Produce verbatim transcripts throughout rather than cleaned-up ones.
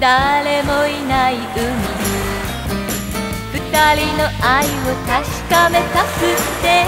誰もいない海、二人の愛を確かめたくて、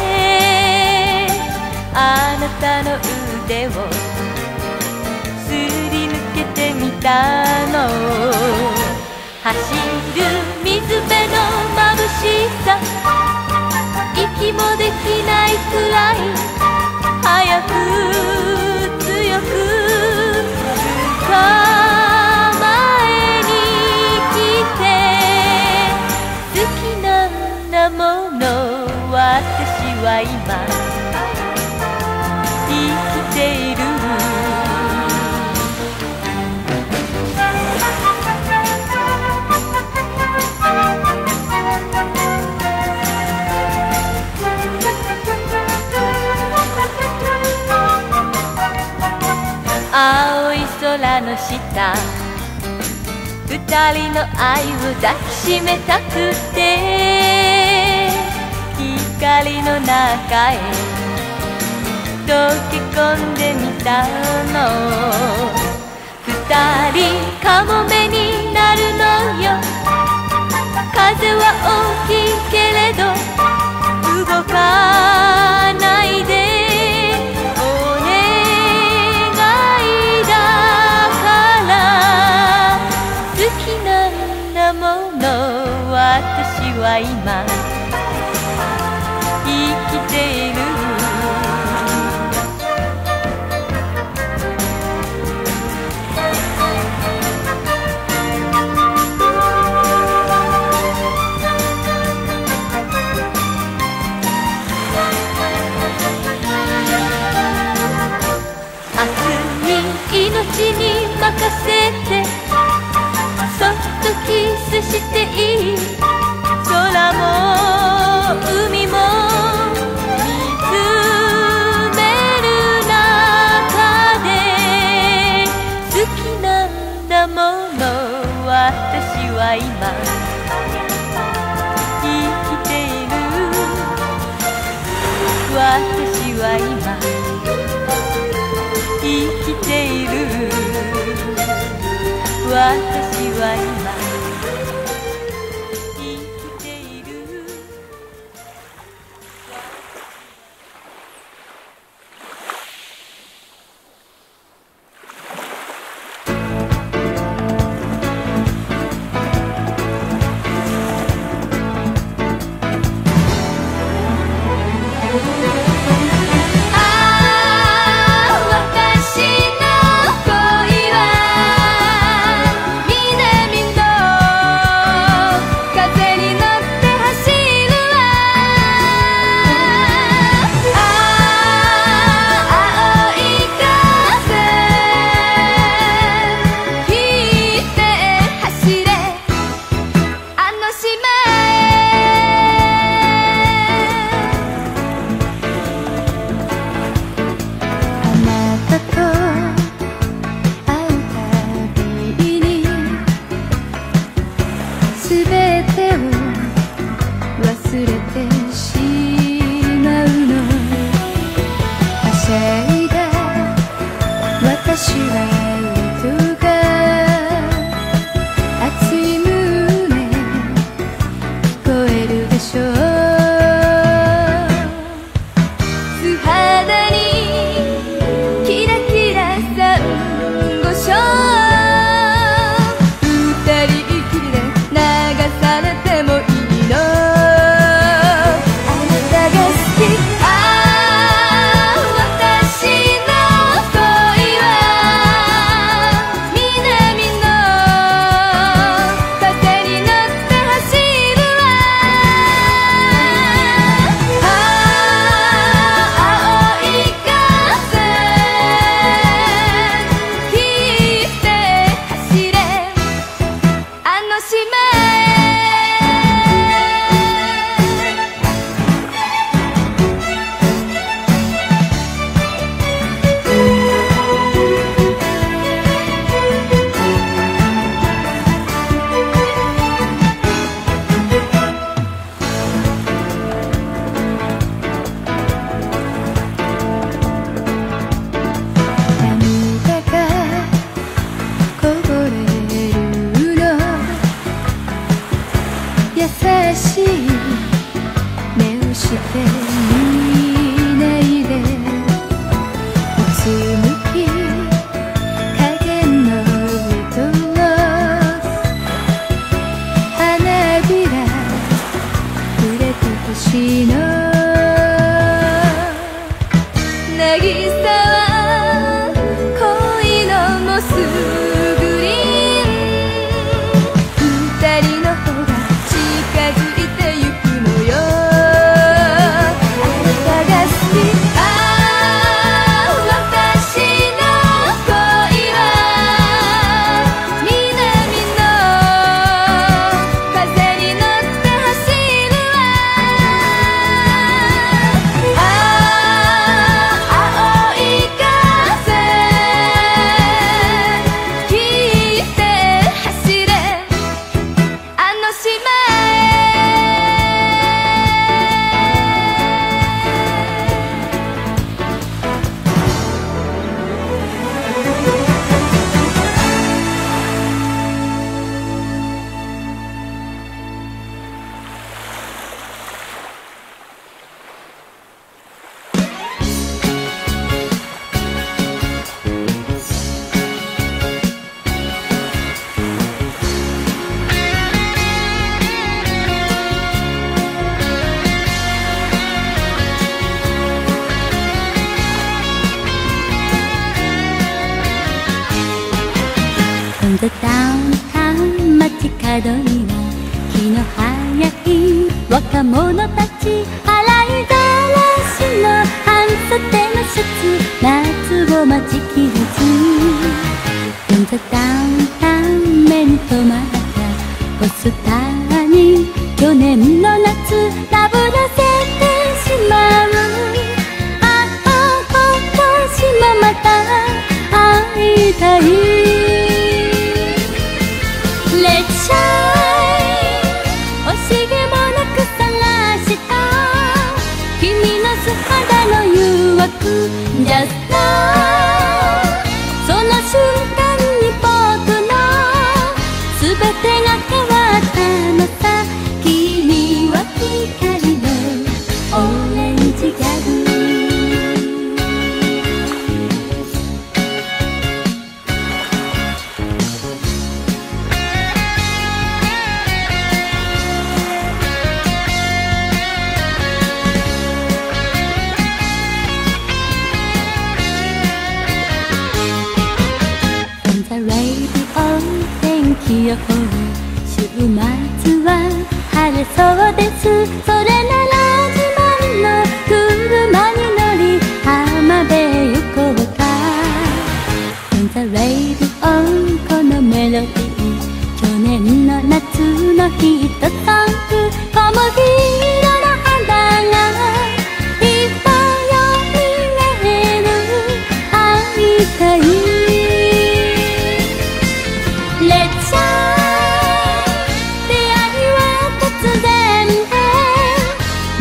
あなたの腕をすり抜けてみたの。走る水辺の眩しさ、息もできないくらい早く強く捕まえに来て、好きなんだもの私は今生きている。青い空の下、二人の愛を抱きしめたくて、光の中へ溶け込んでみたの。二人カモメになるのよ。風は大きいけれど動かないで、私は今生きている。熱い命に任せてそっとキスしていい。空も海も見つめる中で、好きなんだもの私は今生きている。私は今生きている。私は今私の恋は水渚は恋のモスグリーン、二人の方が近づいてゆくのよ。あなたが好き、ああ私の恋は南の風に乗って走るわ。ああ青い風聞いて走れあの島飛んだダウンタウン街角には気の早い若者たち、洗いざらしの半袖のシャツ、夏を待ちきれず。飛んだダウンタウン目に留まったポスターに去年の夏なぶらせてしまう。ああ私もまた会いたい。Let's shine 惜しげもなく探した君の素肌の誘惑 Just now その瞬間に僕の全てが変わったのさ。君は光のオレンジギャル。天気予報週末は晴れそうです。それなら自慢の車に乗り浜辺へ行こうか。 On the radio このメロディー、去年の夏のヒットソング、小麦色の肌がいっぱいよみがえる。会いたい。出会いは突然で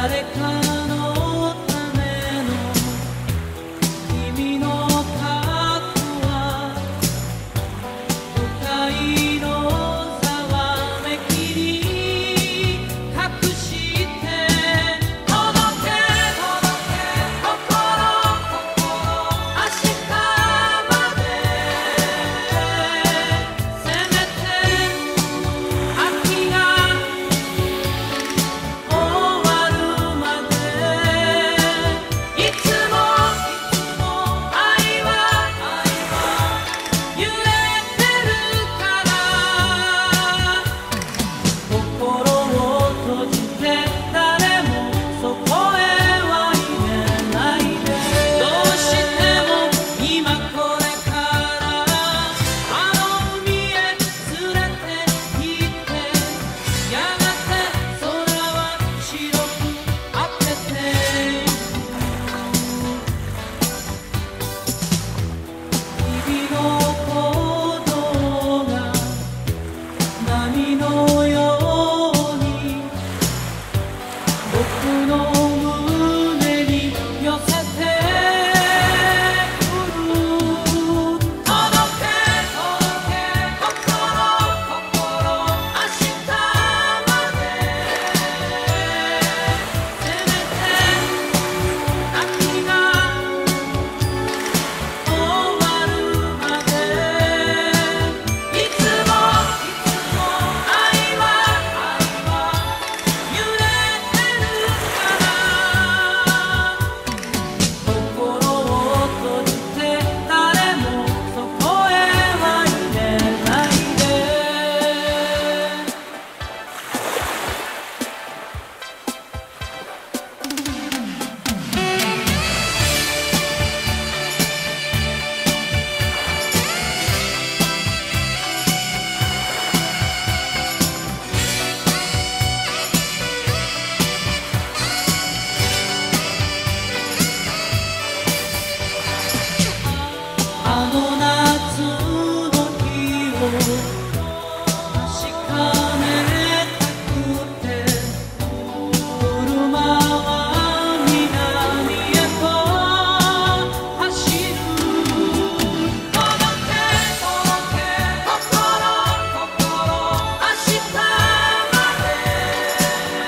誰かのための君の過去は都会のざわめきに隠して届け届け心心明日までせめて秋が終わるまでいつもいつも愛は愛は揺れてるから心を閉じて誰もそこへは入れないでどうしても今これからあの海へ連れて行ってやがて空は白く明けて日々の行動が波のように僕の胸に寄せてくる届け届け心心明日までせめて秋が終わるまでいつもいつも愛は愛は揺れてるから心を閉じて誰もそこへは入れないであの夏の日を確かめたくて車は南へと走る届け届け心心明日まで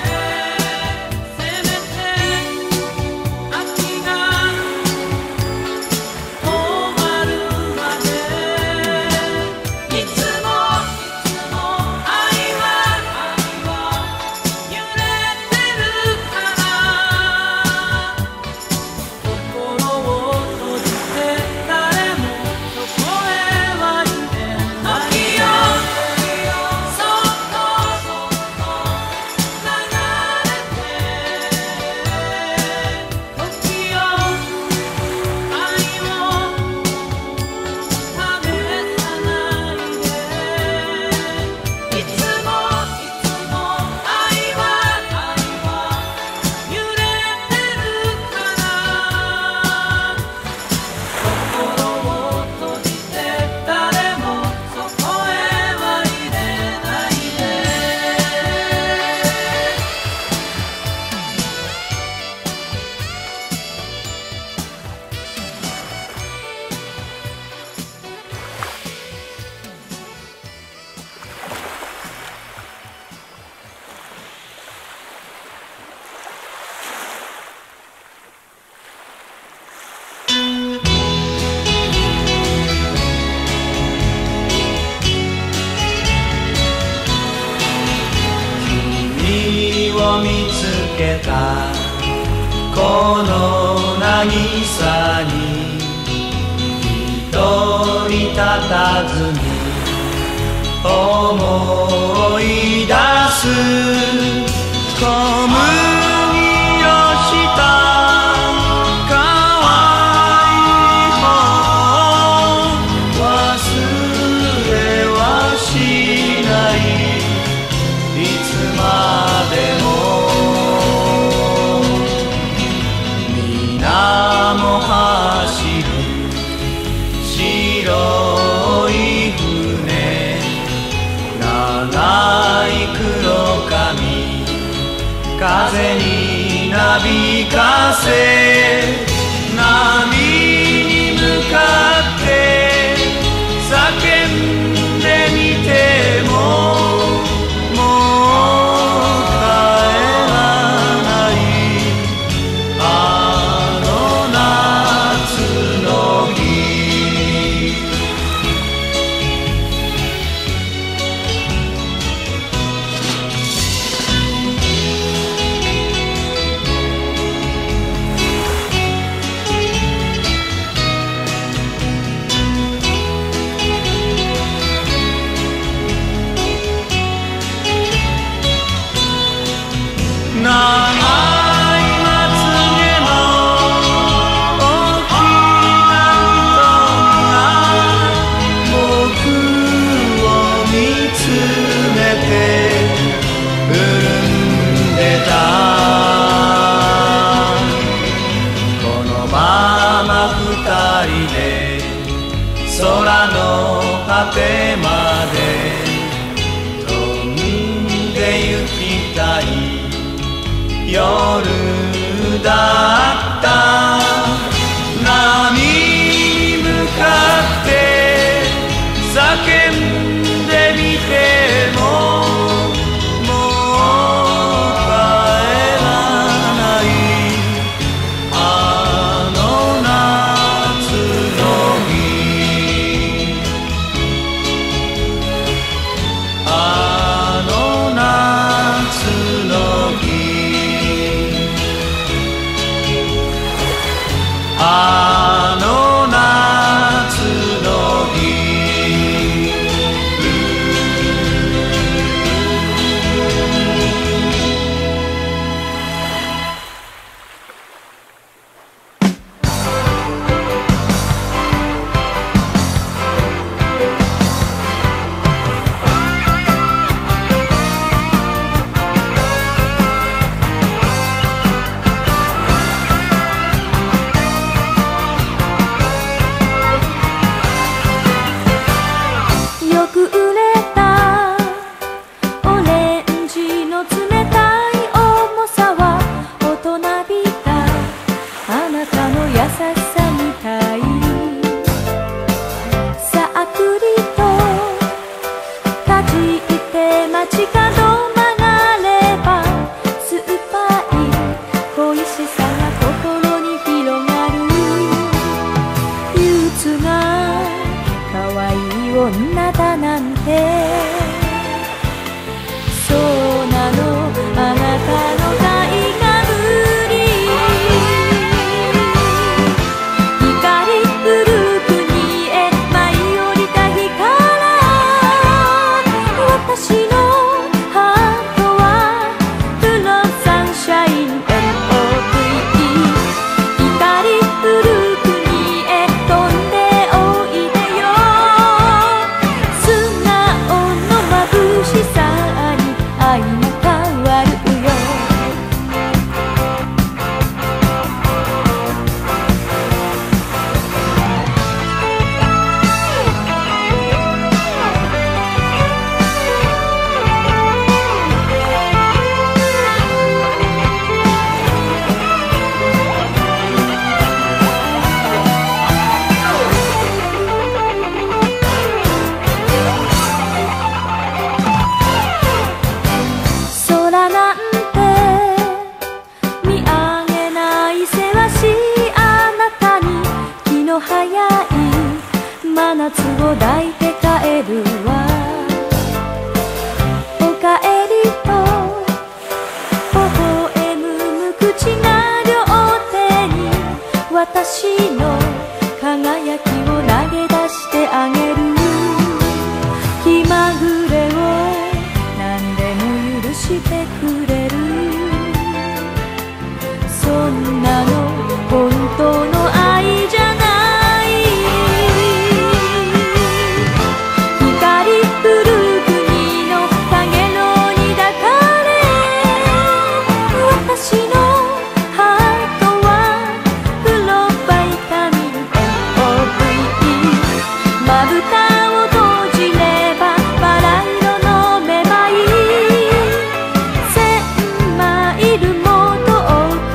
せめて秋が終わるまでいつもいつも愛は愛は揺れてるから心を閉じて誰もそこへは入れない時よそっとそっと流れて時よ愛を試さないでいつもいつも愛は愛は揺れてるから心を閉じて誰もそこへは入れないで君を見つけたこの渚に一人佇み思い出す小麦をした可愛い方忘れはしないいつまでも水面走る白い船長い黒髪風になびかせ波に向かって叫んでみてももう帰らないあの夏の日長いまつげの大きな瞳が僕を見つめて潤んでたこのまま二人で空の果てまで飛んで行きたい夜だった波に向かって叫んでみてももう帰らないあの夏の日あの夏の日あの夏の日女だなんてそうなのあなたの大が無理光降る国へ舞い降りた日から私のハートは Full of sunshine エムオーブイ 光降る国へ飛んでおいでよ素直の眩しさに愛が変わるよ空なんて見上げないせわしいあなたに気の早い真夏を抱いて帰るわおかえりと微笑む無口な両手に私の輝きを投げ出してあげる気まぐれを何でも許してくれるそんなの本当の愛じゃない光降る国の影のに抱かれ私のハートはフロバイタミン エムオーブイ まぶたを閉じればバラ色のめまい千マイルも遠く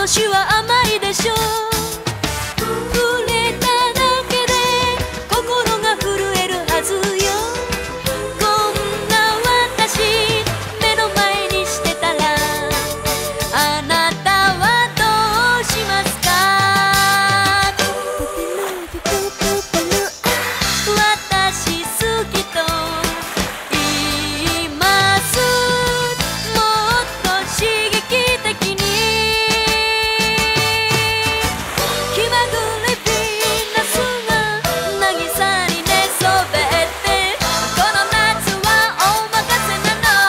少しは甘いでしょう。触れただけで心が震えるはずよ。こんな私目の前にしてたらあなたはどうしますか。私好きと言います。もっと刺激的に気まぐれヴィーナスが渚に寝そべってこの夏はお任せなの。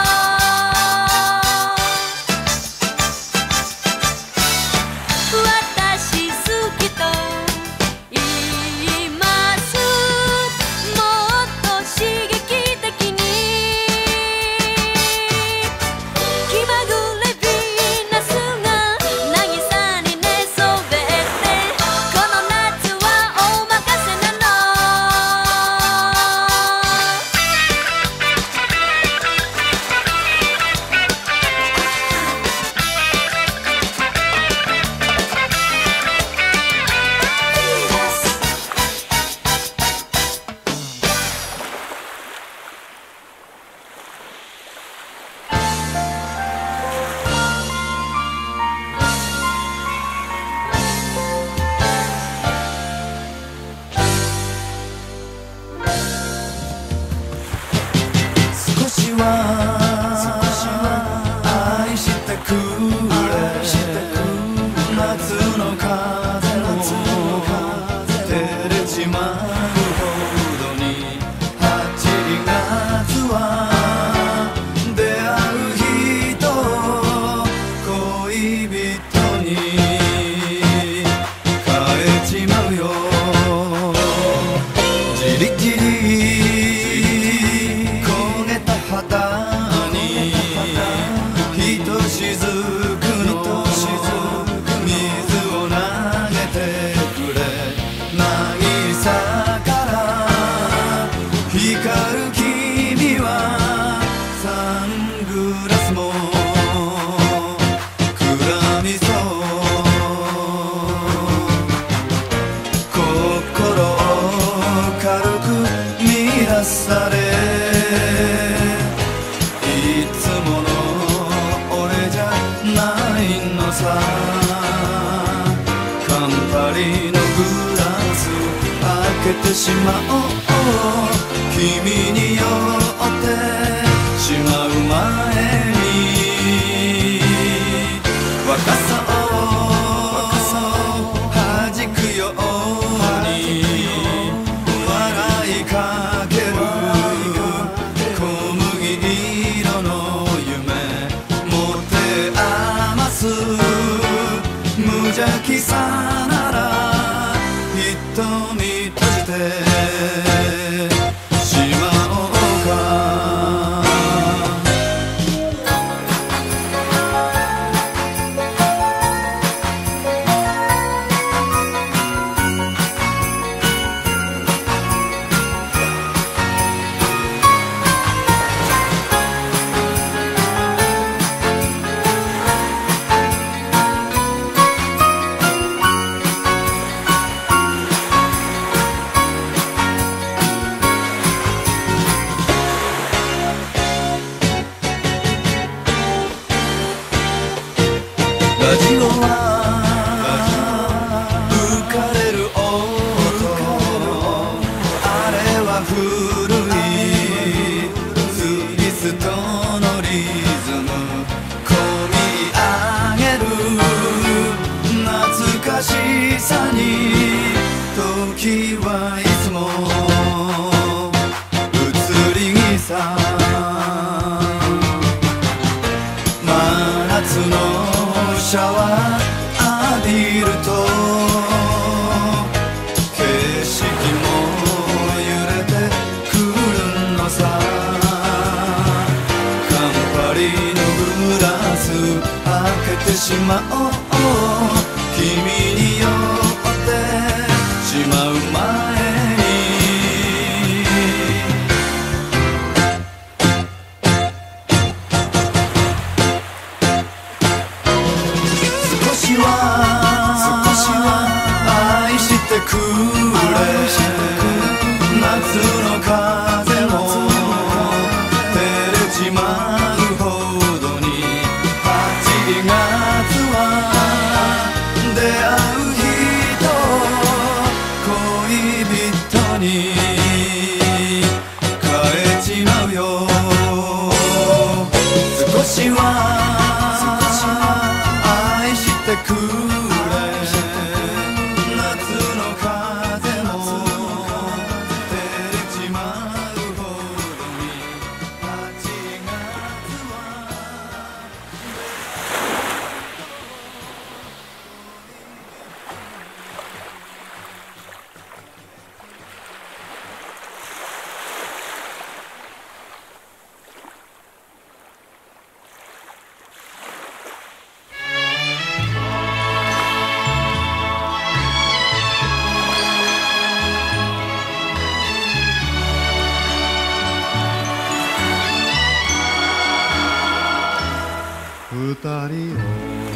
私好きと言います。もっと刺激的に気まぐれヴィーナスが渚に寝そべってこの夏はお任せなの。 少しは愛してくれ。夏の風も照れちまうほどにはちがつは出会う人恋人に変えちまうよ。じりじり焦げた肌にひとしずくの水を投げてくれ。渚から光る君はサングラスも暗みそう。心を軽く乱されいつもの俺じゃないのさ。カンパリのグラス開けてしまおう。君に酔ってしまう前に若さを弾くように笑いかける小麦色の夢持て余す無邪気さなら瞳閉じてしまおうか。ラジオは浮かれる音、あれは古いツイストのリズム込み上げる懐かしさに時はいつも移り気さ。真夏のシャワー浴びると景色も揺れてくるのさ。カンパリのグラス開けてしまおう。君に酔ってしまう前に少ししは愛してくれ夏の風も照れちまうほどにはちがつは二人を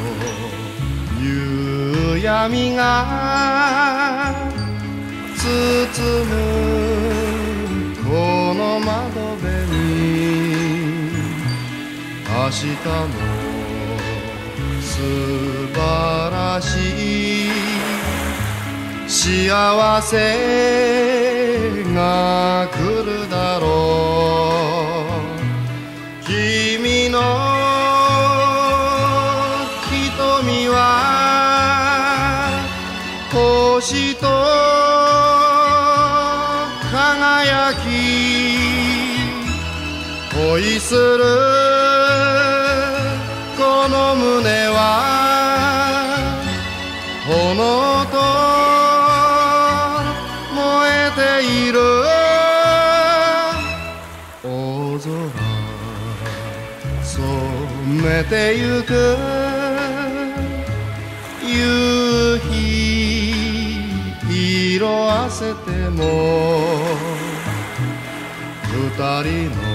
夕闇が包むこの窓辺に明日も素晴らしい幸せが来るだろう君の瞳は星と輝き恋するこの胸は炎と燃えている大空染めてゆく夕日色あせても二人の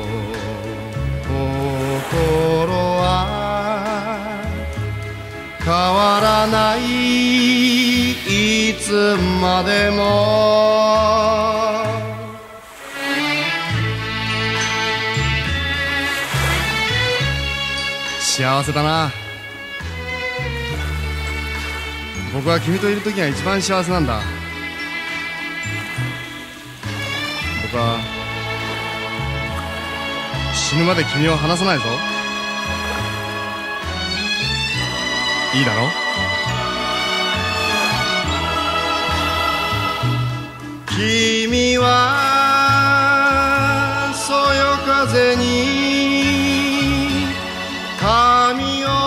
心は変わらないいつまでも幸せだな僕は君といる時が一番幸せなんだ僕は死ぬまで君を離さないぞいいだろ君はそよ風に髪を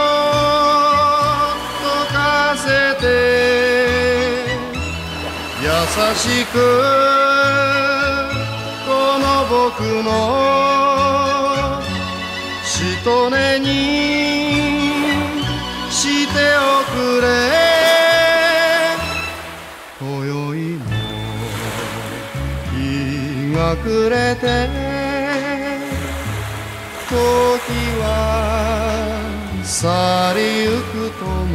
溶かせて優しくこの僕のしとねにしておくれ今宵も日が暮れて時は去りゆくとも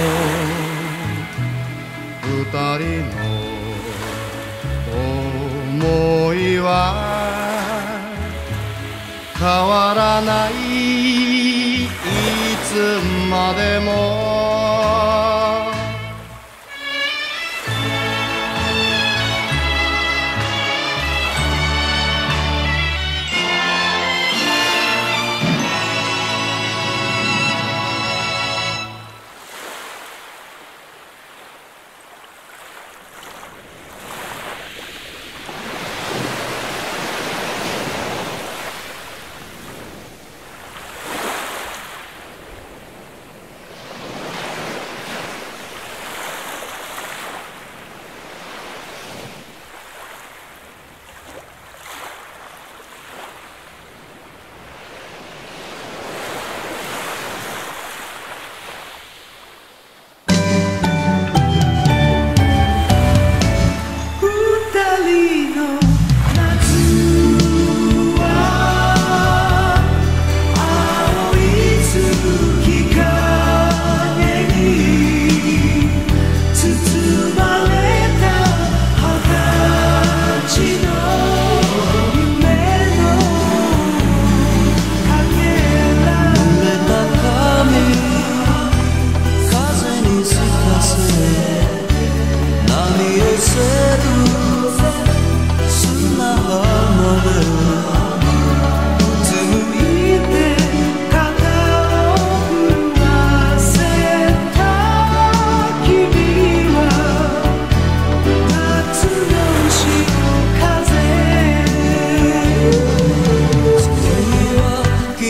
二人の想いは変わらないいつまでも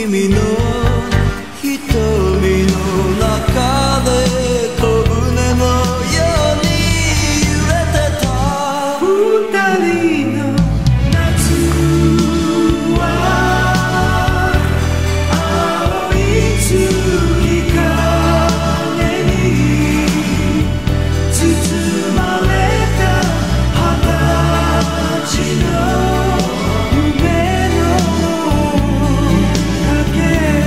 君の瞳の中で小舟のように揺れてた二人の夏は青い月影に包まれた二十歳の夢のかけ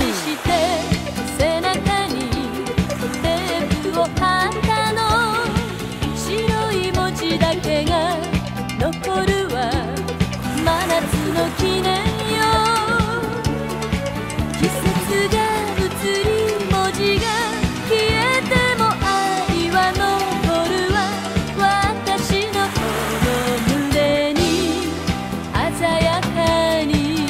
して背中にテープを貼ったの白い文字だけが残るわ真夏の記念よ季節が移り文字が消えても愛は残るわ私のこの胸に鮮やかに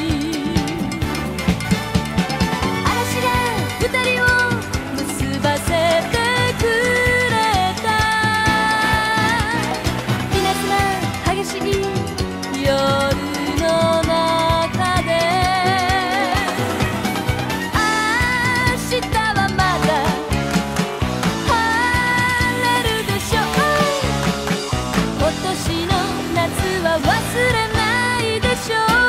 嵐が二人を結ばせてくれた稲妻激しい夜の中で明日はまだ晴れるでしょう今年の夏は忘れないでしょう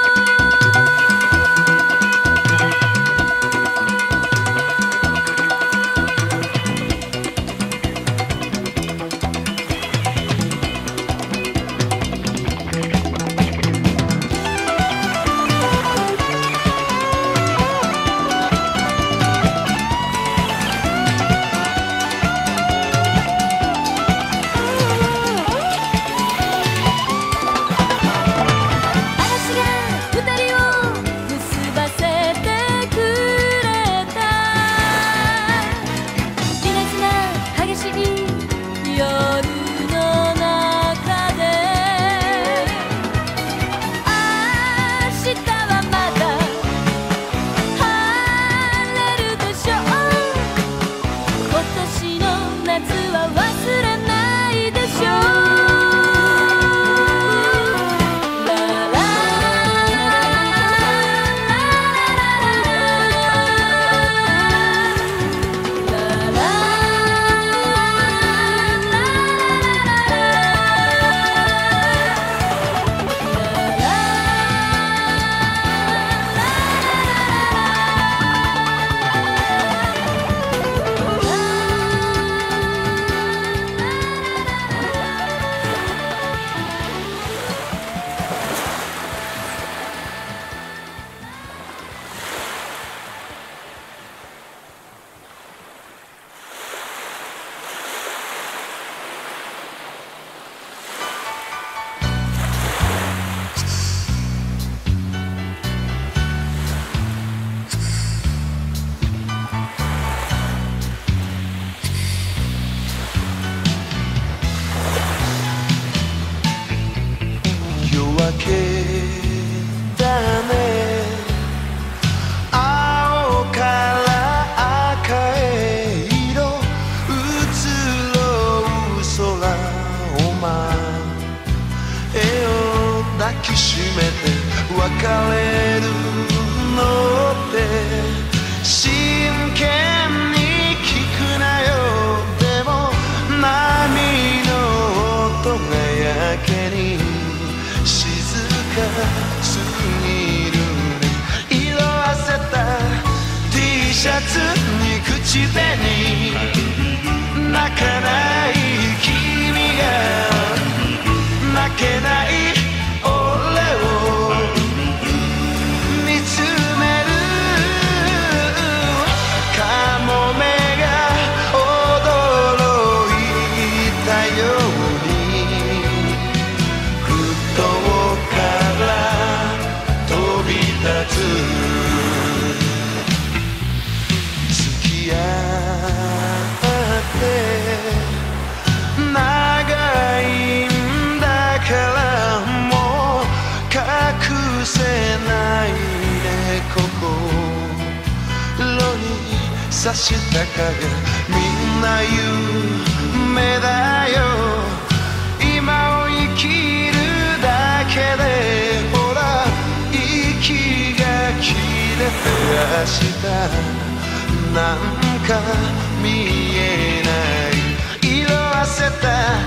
差した影みんな夢だよ今を生きるだけでほら息が切れて明日なんか見えない色あせた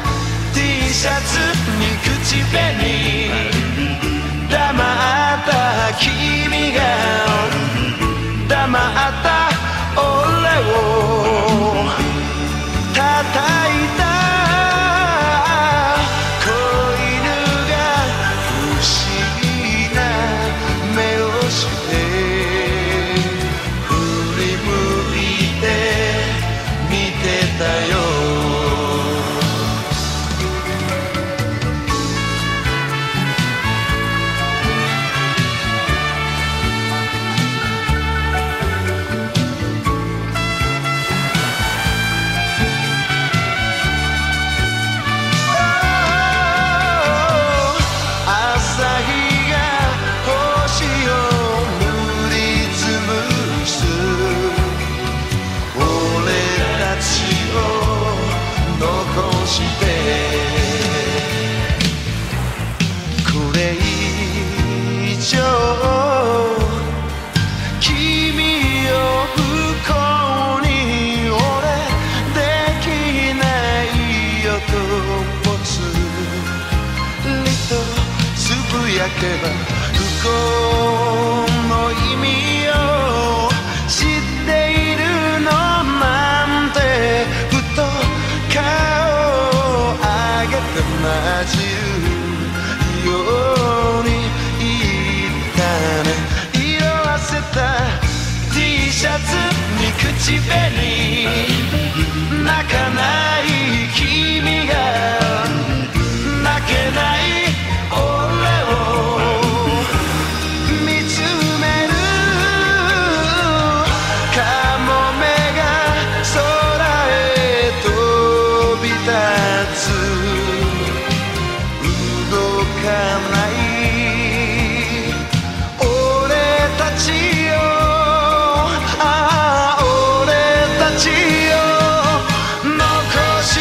T シャツに口紅黙った君が黙った俺を叩いた子犬が不思議な目をしてば不幸の意味を知っているのなんてふと顔を上げて混じるように言ったね。色あせた T シャツに口紅泣かない君が泣けない俺を見つめるカモメが空へ飛び立つ動かない俺たちよああ俺たちよ残し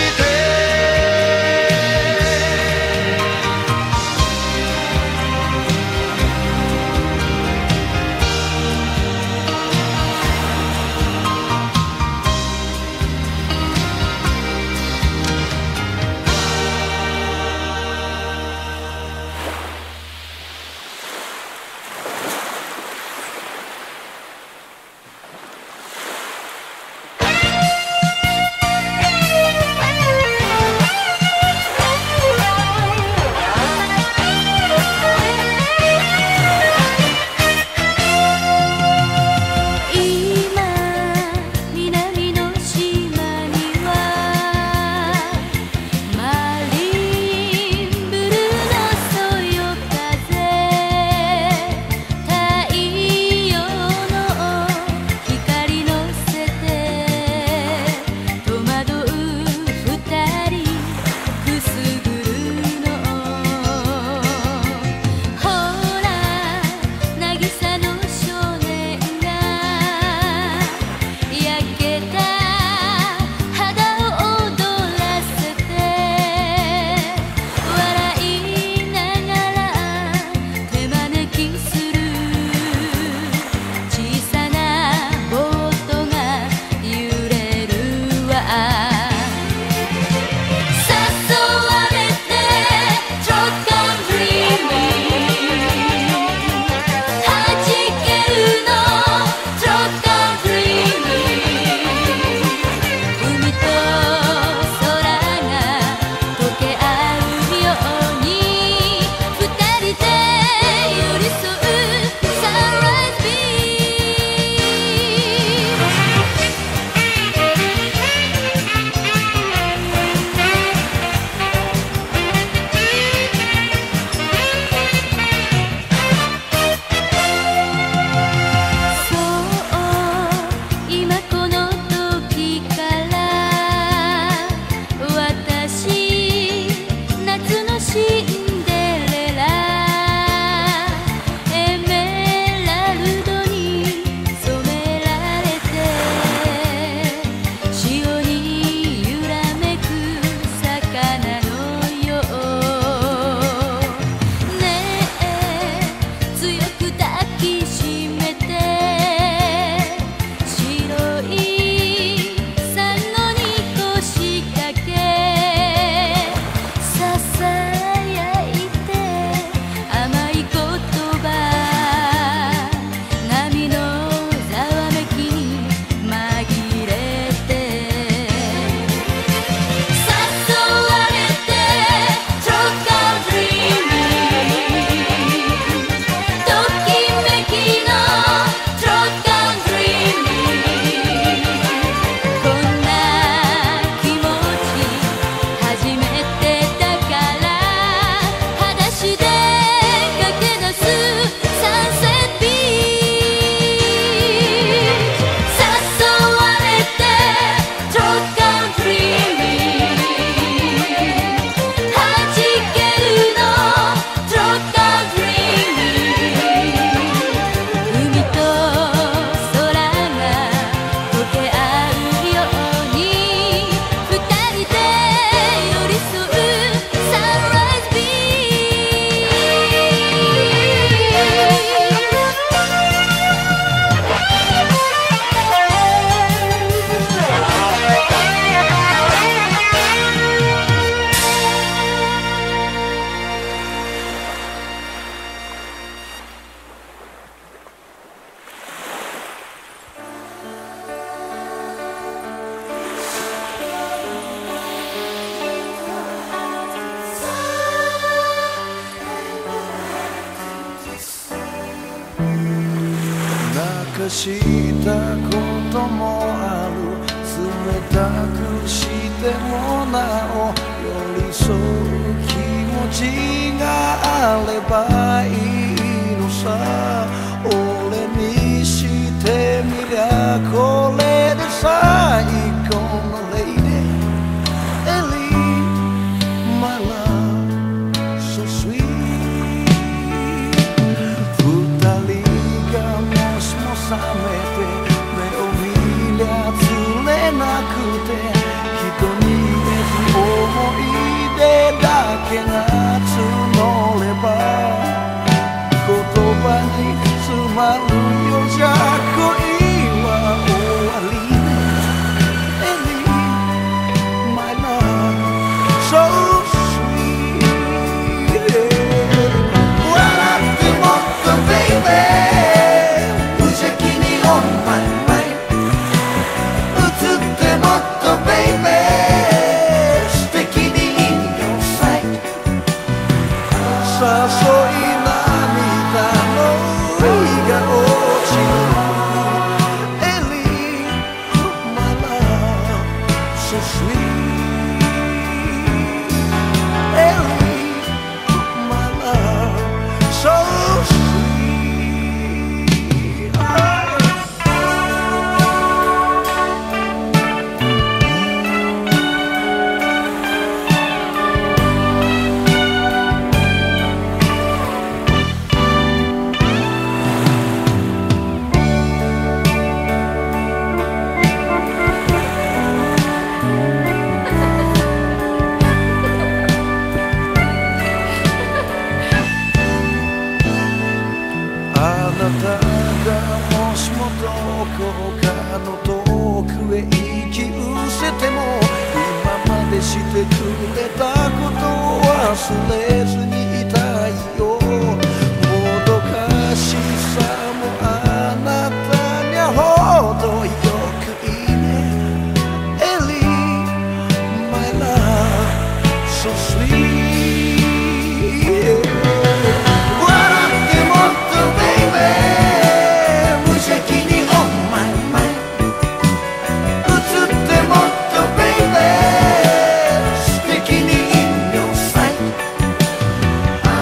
したこともある冷たくしてもなお寄り添う気持ちがあればいいのさ俺にしてみりゃこれで最高のレイデーEllie my love so sweet二人がもしも覚めて目を見りゃ釣れなくて人に言えず思い出だけが募れば言葉に詰まるよじゃ恋は終わりね Ellie my love so sweet 笑ってもっと baby 無邪気に on my mind 映ってもっと baby 素敵に in your sight 誘い涙の日が落ちる Ellie my love so sweet Ellie my love so sweet あなたがもしもどこかの遠くへ引き失せても今までしてくれたことを忘れずにいたいよもどかしさもあなたにゃほどよくいいね Ellie my love so sweet誘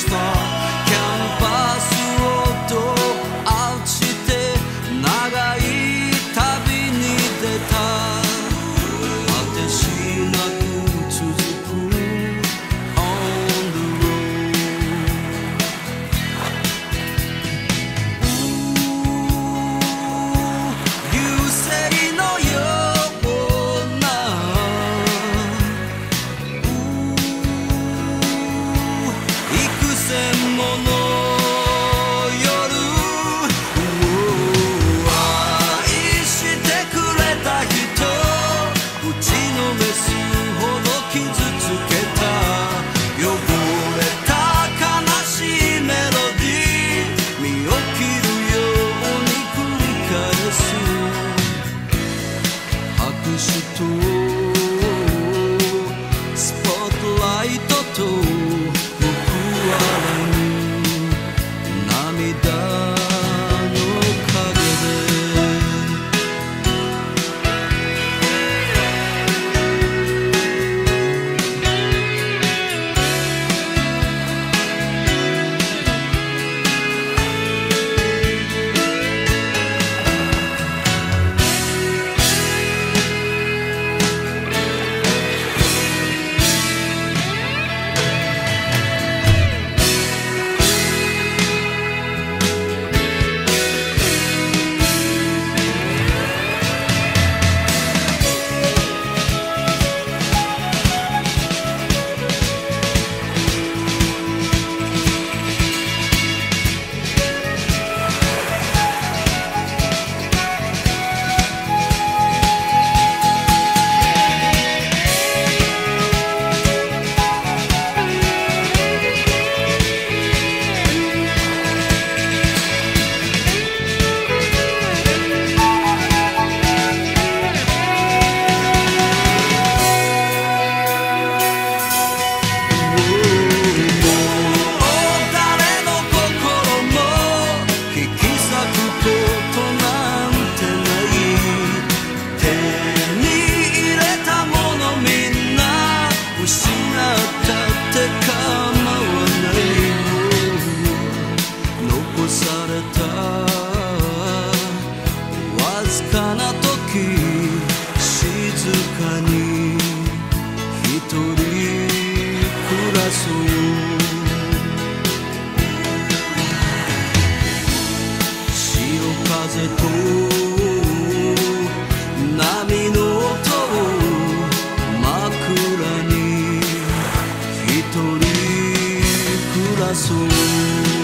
star キャンパスをドアウトして長い旅に出た果てしなく続く On the road 流星のような幾千もの夜愛してくれた人打ちのめすほど傷つけた汚れた悲しいメロディー身を切るように繰り返す拍手とスポットライトと報われぬ涙の影で風と波の音を枕に一人暮らそう